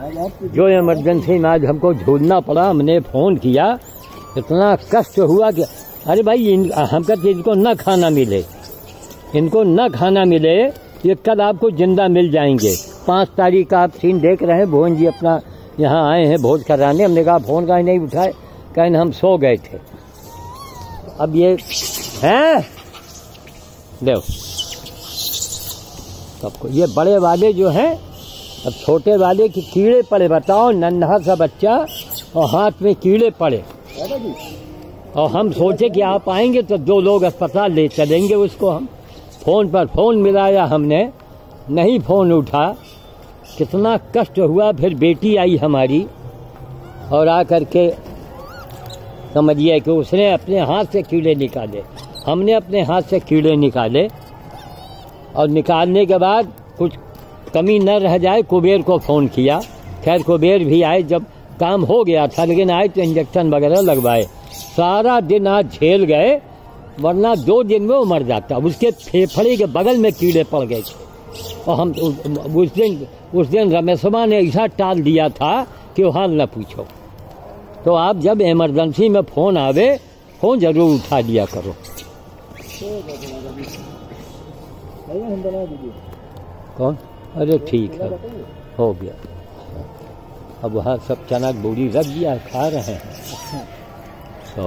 जो इमरजेंसी में आज हमको झूलना पड़ा, हमने फोन किया, इतना कष्ट हुआ कि अरे भाई हम कहते इनको न खाना मिले, इनको न खाना मिले, ये कल आपको जिंदा मिल जाएंगे। 5 तारीख का आप सीन देख रहे हैं, भुवन जी अपना यहाँ आए हैं भोज कराने। हमने कहा फोन का ही नहीं उठाए, कहीं हम सो गए थे। अब ये हैं देखो सबको, ये बड़े वाले जो हैं, अब छोटे वाले की कीड़े पड़े, बताओ, नन्हा सा बच्चा और हाथ में कीड़े पड़े। और हम सोचे कि आप आएंगे तो 2 लोग अस्पताल ले चलेंगे उसको। हम फोन पर फोन मिलाया हमने, नहीं फोन उठा, कितना कष्ट हुआ। फिर बेटी आई हमारी और आकर के समझिए कि उसने अपने हाथ से कीड़े निकाले, हमने अपने हाथ से कीड़े निकाले, और निकालने के बाद कुछ कमी न रह जाए कुबेर को फ़ोन किया। खैर कुबेर भी आए, जब काम हो गया था, लेकिन आए तो इंजेक्शन वगैरह लगवाए। सारा दिन आज झेल गए, वरना 2 दिन में वो मर जाता। उसके फेफड़े के बगल में कीड़े पड़ गए थे, और हम उस दिन रमेशमा ने ऐसा टाल दिया था कि वो हाल न पूछो। तो आप जब इमरजेंसी में फ़ोन आवे, फ़ोन जरूर उठा दिया करो। कौन? अरे ठीक है, हो गया। अब वहाँ सब चना बूढ़ी रख दिया, खा रहे हैं। तो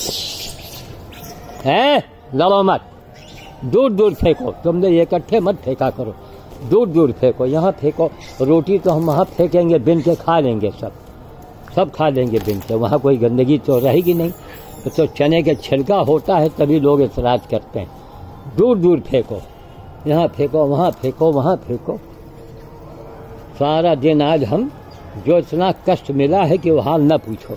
हैं, लड़ो मत, दूर दूर फेंको, तुमने इकट्ठे मत फेंका करो, दूर दूर फेंको। यहाँ फेंको, रोटी तो हम वहाँ फेंकेंगे, बिन के खा लेंगे, सब खा लेंगे बिन के, वहाँ कोई गंदगी तो रहेगी नहीं। तो चने के छिलका होता है तभी लोग एतराज करते हैं। दूर दूर फेंको, यहाँ फेंको, वहाँ फेंको, वहाँ फेंको। सारा दिन आज हम जो इतना कष्ट मिला है कि वो हाल न पूछो।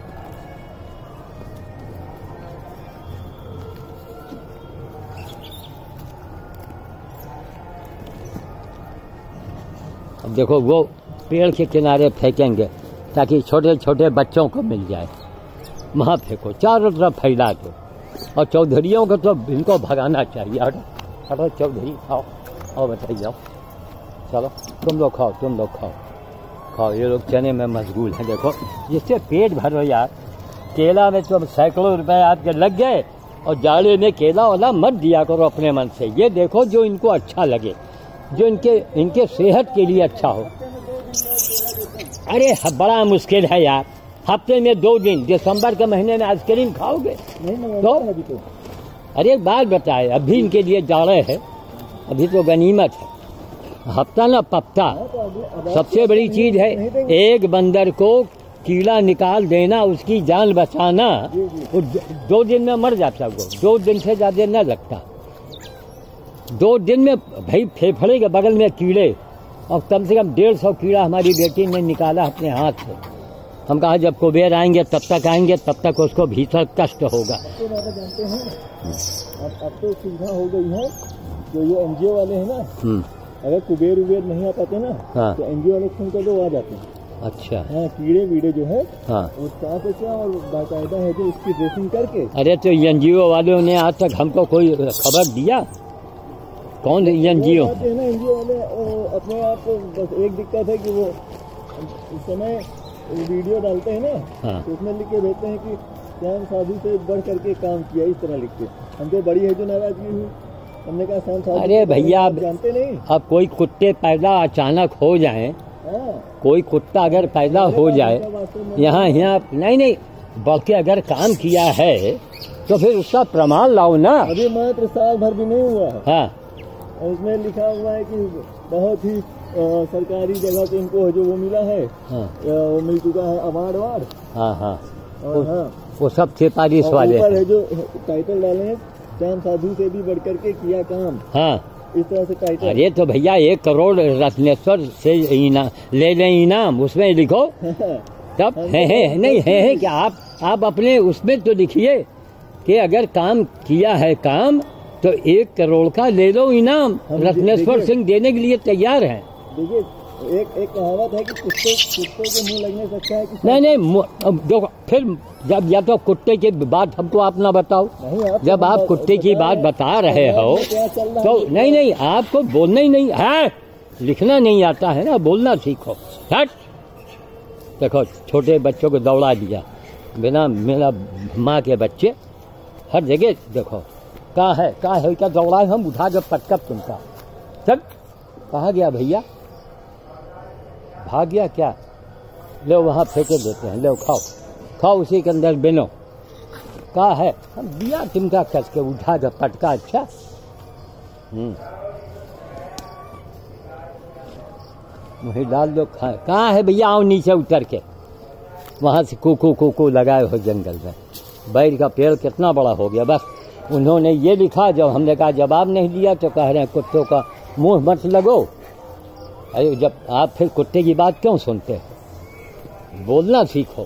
अब देखो वो पेड़ के किनारे फेंकेंगे ताकि छोटे छोटे बच्चों को मिल जाए, वहाँ फेंको, चारों तरफ फैला दो। और चौधरियों को तो इनको भगाना चाहिए। हटो चौधरी, खाओ और बताइए, जाओ, चलो तुम लोग खाओ, तुम लोग खाओ, खाओ। ये लोग चने में मशगूल हैं। देखो जिससे पेट भरो यार। केला में तो सैकड़ों रुपए आपके लग गए, और जाड़े में केला वाला मत दिया करो अपने मन से। ये देखो जो इनको अच्छा लगे, जो इनके सेहत के लिए अच्छा हो। अरे बड़ा मुश्किल है यार, हफ्ते में 2 दिन, दिसंबर के महीने में आइसक्रीम खाओगे तो? अरे एक बात बताए, अभी इनके लिए जाड़े है, अभी तो गनीमत है। हफ्ता ना पफ्ता, सबसे बड़ी चीज है। एक बंदर को कीड़ा निकाल देना, उसकी जान बचाना, वो 2 दिन में मर जाता है। 2 दिन से ज्यादा न लगता। 2 दिन में भाई फेफड़े के बगल में कीड़े, और कम से कम 150 कीड़ा हमारी बेटी ने निकाला अपने हाथ से। हम कहा जब कुबेर आएंगे तब तक आएंगे, तब तक उसको भीतर कष्ट होगा। तो जानते हैं अब तो सुविधा हो गई है, जो ये एनजीओ वाले हैं ना, अगर कुबेर उबेर नहीं आ पाते ना, हाँ, तो एनजीओ वाले फोन कर दो, आ जाते हैं। अच्छा, हाँ, कीड़े वीड़े जो है, हाँ, और साफ है और बाकायदा है जो उसकी ड्रेसिंग करके। अरे तो एनजीओ वालों ने आज तक हमको कोई खबर दिया? कौन एनजीओ? एनजीओ वाले अपने आप, बस एक दिक्कत है कि वो इस समय वीडियो डालते हैं ना, हाँ, तो उसमें लिख के भेजते हैं कि श्याम साधु से बढ़ करके काम किया, इस तरह लिख के। हमको बड़ी है जो नाराजगी हुई, हमने कहा श्याम साधु। अरे भैया जानते नहीं, अब कोई कुत्ते पैदा अचानक हो जाए, कोई कुत्ता अगर पैदा हो जाए यहाँ नहीं, बल्कि अगर काम किया है तो फिर उसका प्रमाण लाओ ना। अभी मात्र साल भर भी नहीं हुआ है। हाँ, उसमें लिखा हुआ है कि बहुत ही सरकारी जगह से इनको जो वो मिला है, हाँ, वो मिल चुका है अवार्ड। हाँ, हाँ, और हाँ, वो सब सिफारिश वाले है जो टाइटल डाले हैं, श्याम साधु से भी बढ़ करके किया काम। हाँ, इस तरह से टाइटल। अरे तो भैया 1 करोड़ रत्नेश्वर से ले लें इनाम, उसमें लिखो तब है नहीं है कि आप अपने उसमें तो लिखिए कि अगर काम किया है काम तो 1 करोड़ का ले लो इनाम। रत्नेश्वर सिंह देने के लिए तैयार हैं। देखिए एक कहावत है कि कुत्ते के मुंह लगने से अच्छा है कि नहीं देखो, फिर जब या तो कुत्ते की बात हमको आप ना बताओ, जब आप कुत्ते की बात बता रहे हो तो नहीं आपको बोलना ही नहीं है, लिखना नहीं आता है ना, बोलना सीखो। हट देखो छोटे बच्चों को दौड़ा दिया बिना मेरा माँ के बच्चे हर जगह देखो कहाँ है क्या दौड़ाए हम उठा के पटकब तुमका चल कहाँ गया भैया भाग गया क्या लो वहाँ फेंके देते हैं लो खाओ उसी के अंदर बेनो कहाँ है हम दिया तुमका कस के उठा के पटका अच्छा वही डाल दो कहाँ है भैया आओ नीचे उतर के वहाँ से कुकू लगाए हो जंगल में बैर का पेड़ कितना बड़ा हो गया बस उन्होंने ये लिखा जब हमने कहा जवाब नहीं दिया तो कह रहे हैं कुत्तों का मुंह मत लगो अरे जब आप फिर कुत्ते की बात क्यों सुनते हो बोलना सीखो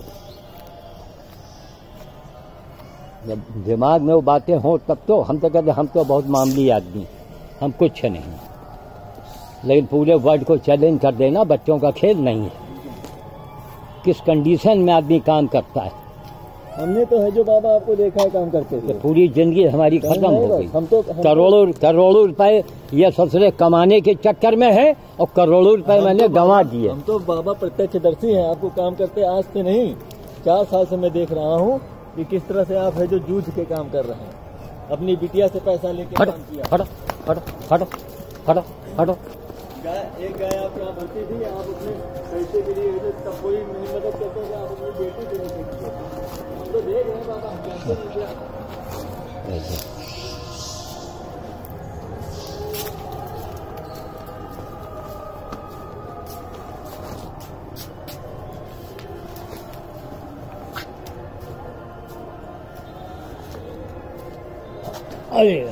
जब दिमाग में वो बातें हों तब तो हम तो कहते हम तो बहुत मामूली आदमी हम कुछ नहीं लेकिन पूरे वर्ल्ड को चैलेंज कर देना बच्चों का खेल नहीं है किस कंडीशन में आदमी काम करता है हमने तो है जो बाबा आपको देखा है काम करते थे पूरी जिंदगी हमारी खत्म हो गई हम तो करोड़ों रुपए ये ससुरे कमाने के चक्कर में है और करोड़ों रुपए मैंने गंवा दिए हम तो बाबा प्रत्यक्षदर्शी हैं आपको काम करते आज से नहीं 4 साल से मैं देख रहा हूँ कि किस तरह से आप है जो जूझ के काम कर रहे हैं अपनी बिटिया से पैसा लेके काम किया हटो एक गाय आप यहाँ भरती थी आप उसमें पैसे के लिए तब कोई नहीं मदद करते थे आप अपनी बेटी के लिए हम तो देख रहे हैं बाबा हम जानते नहीं क्या अरे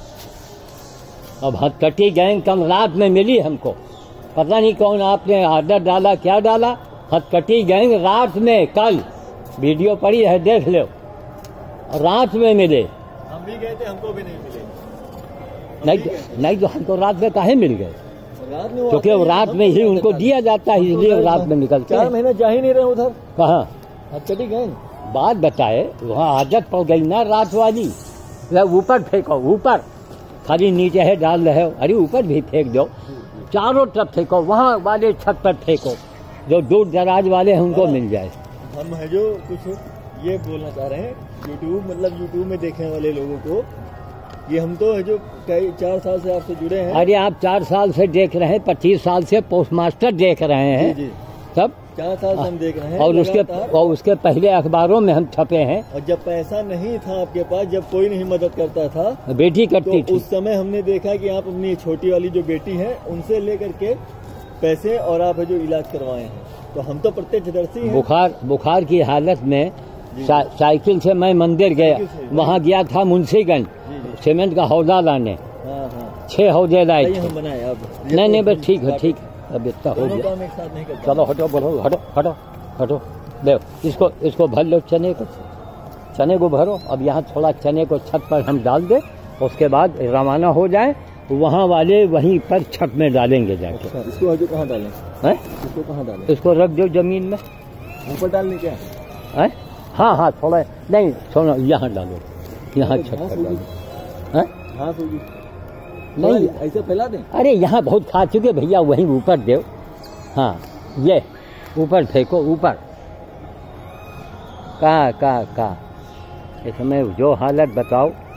अब हथकटी गैंग कल रात में मिली हमको पता नहीं कौन आपने आर्डर डाला क्या डाला हथकटी गैंग रात में कल वीडियो पड़ी है देख लो रात में मिले हम भी गए थे हमको भी नहीं मिले नहीं तो हमको रात में काहे मिल गए रात में क्योंकि वो रात में ही उनको दिया जाता है इसलिए रात में निकलते 4 महीने जा ही नहीं रहे उधर कहाँ हथकटी गैंग बात बताए वहाँ आदत पड़ गई ना रात वाली ऊपर फेंको ऊपर खाली नीचे है डाल रहे हो अरे ऊपर भी फेंक दो चारों तरफ फेंको वहाँ वाले छत पर फेंको जो दूर दराज वाले हैं उनको मिल जाए हम है जो कुछ ये बोलना चाह रहे हैं यूट्यूब में देखने वाले लोगों को ये हम तो है जो कई 4 साल से आपसे जुड़े हैं अरे आप 4 साल से देख रहे हैं 25 साल से पोस्ट मास्टर देख रहे हैं जी। तब 4 साल से हम देख रहे हैं और उसके पहले अखबारों में हम छपे हैं और जब पैसा नहीं था आपके पास जब कोई नहीं मदद करता था बेटी करती तो उस समय हमने देखा कि आप अपनी छोटी वाली जो बेटी है उनसे लेकर के पैसे और आप जो इलाज करवाए हैं तो हम तो प्रत्यक्षदर्शी हैं बुखार की हालत में साइकिल से मैं मंदिर गया वहाँ गया था मुंशीगंज सीमेंट का हौदा लाने 6 हौदे लाए हम बनाए अब नहीं बस ठीक है अब इतना हो गया चलो हटो बढ़ो हटो दो इसको भर लो चने को भरो अब यहाँ थोड़ा चने को छत पर हम डाल दे उसके बाद रवाना हो जाए वहाँ वाले वहीं पर छत में डालेंगे जाके इसको आगे कहाँ डालें इसको कहाँ डालें इसको रख दो जमीन में ऊपर डालने क्या है हाँ थोड़ा नहीं थोड़ा यहाँ डालो यहाँ छत पर डालो घास होगी नहीं ऐसे फैला दें अरे यहाँ बहुत खा चुके भैया वहीं ऊपर दो हाँ ये ऊपर फेंको ऊपर कहाँ इसमें जो हालत बताओ